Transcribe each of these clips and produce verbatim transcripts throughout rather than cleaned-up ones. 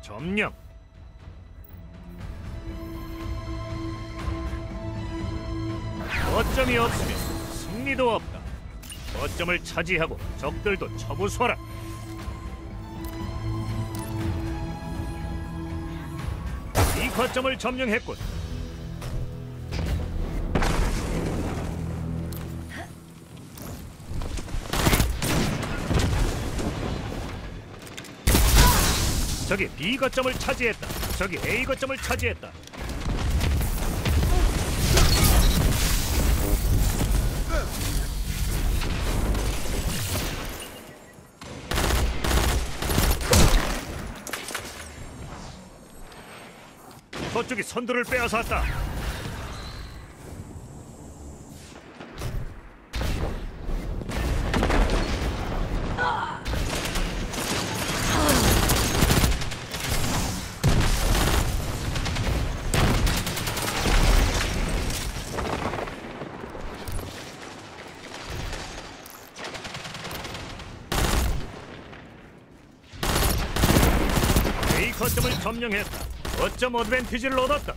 점령. 거점이 없으면 승리도 없다. 거점을 차지하고 적들도 처부수하라. 이 거점을 점령했군. 저기 B 거점을 차지했다. 저기 A 거점을 차지했다. 저쪽이 선두를 빼앗았다. A 거점을 점령했다. 거점 어드밴티지를 얻었다.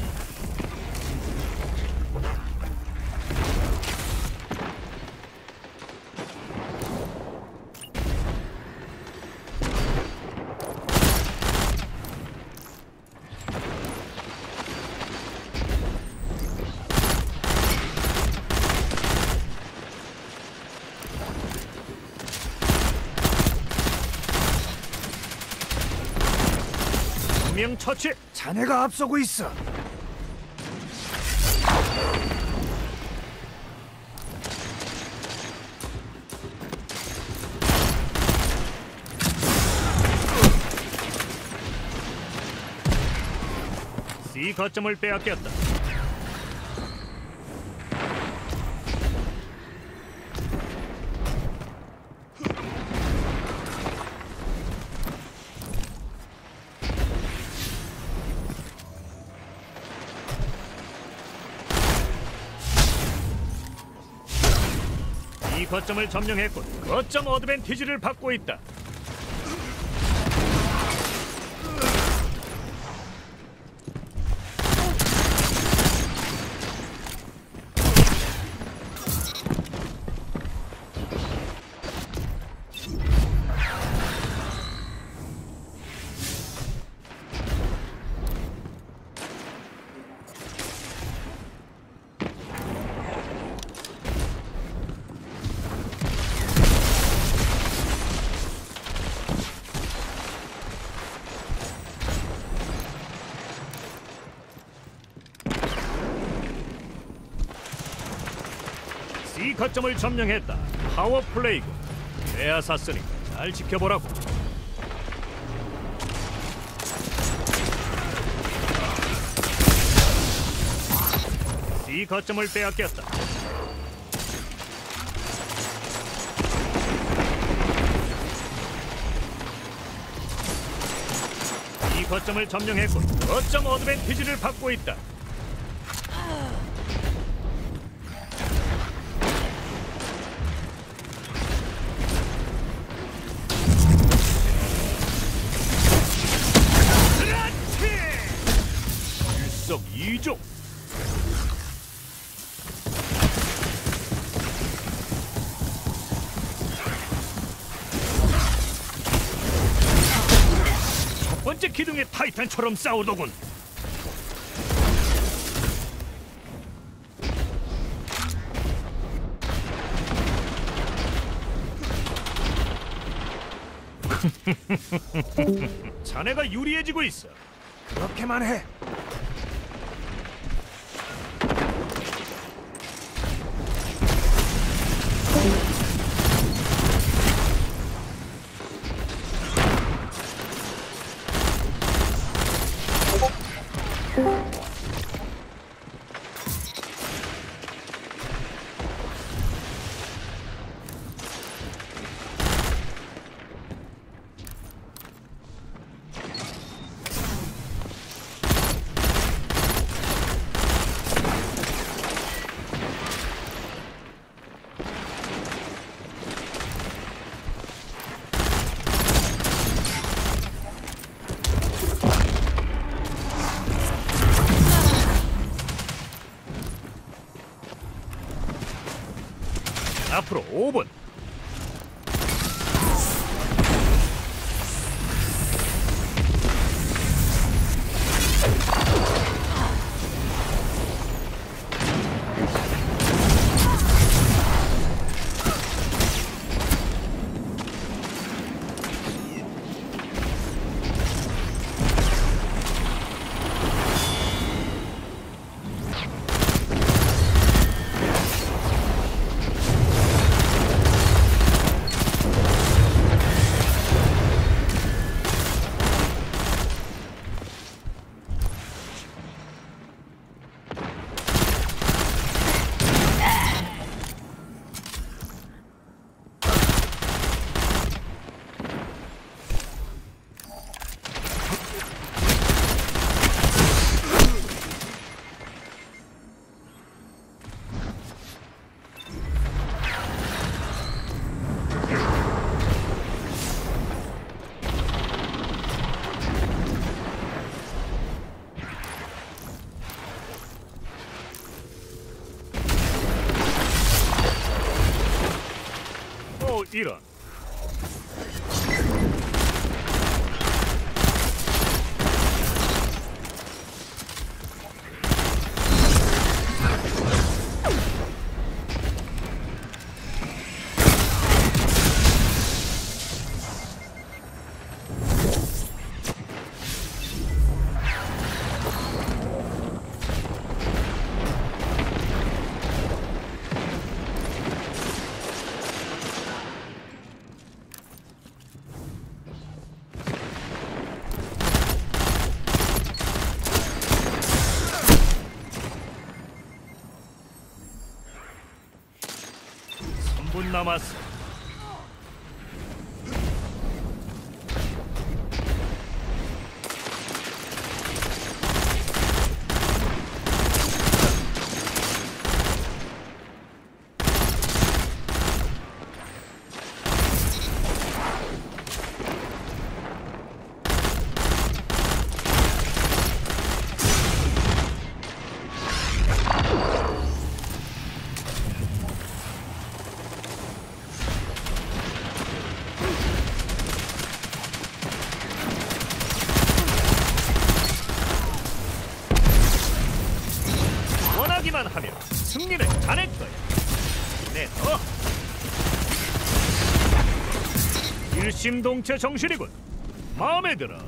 명 처치. 자네가 앞서고 있어. C 거점을 빼앗겼다. 이 거점을 점령했군. 거점 어드밴티지를 받고 있다. C 거점을 점령했다. 파워 플레이고. 빼앗았으니까 잘 지켜보라고. C 거점을 빼앗겼다. 이 거점을 점령했고 거점 어드밴티지를 받고 있다. 일석이조. 첫 번째 기둥의 타이탄처럼 싸우더군. 자네가 유리해지고 있어. 그렇게만 해. 앞으로 오 분. 이런. 삼 분 남았어. 원하기만 하면 승리는 자네 거야. 네, 더. 일심동체 정신이군. 마음에 들어.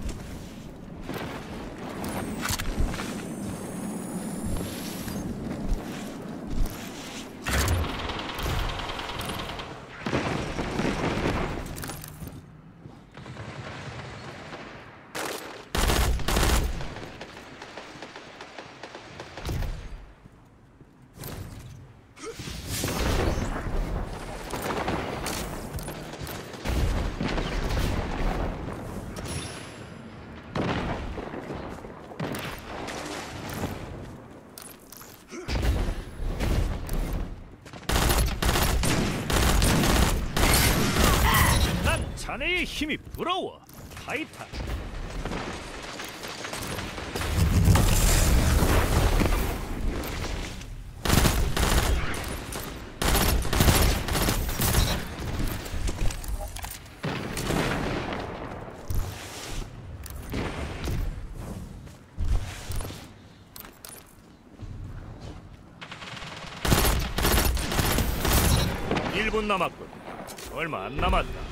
자네의 힘이 부러워, 타이탄. 일 분 남았군. 얼마 안 남았다.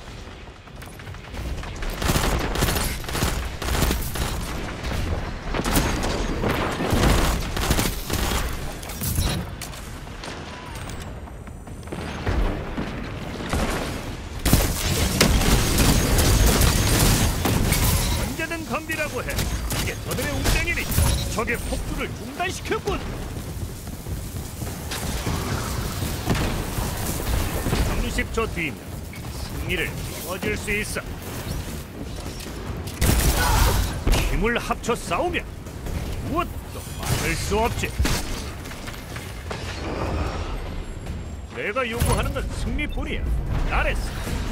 덤비라고 해. 이게 저들의 웅덩이니 적의 폭주를 중단시켰군. 삼십 초 뒤면 승리를 얻을 수 있어. 힘을 합쳐 싸우면 무엇도 막을 수 없지. 내가 요구하는 건 승리뿐이야. 잘했어.